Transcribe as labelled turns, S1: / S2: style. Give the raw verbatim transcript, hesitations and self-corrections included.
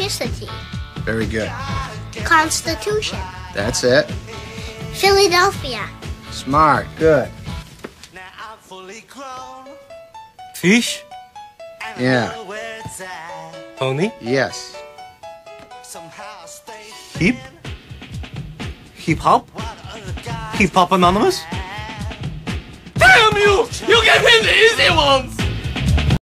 S1: electricity.
S2: Very good.
S1: Constitution.
S2: That's it.
S1: Philadelphia.
S2: Smart. Good.
S3: Fish?
S2: Yeah.
S3: Pony?
S2: Yes.
S3: Hip? Hip hop? Hip hop anonymous? Damn you! You gave him the easy ones!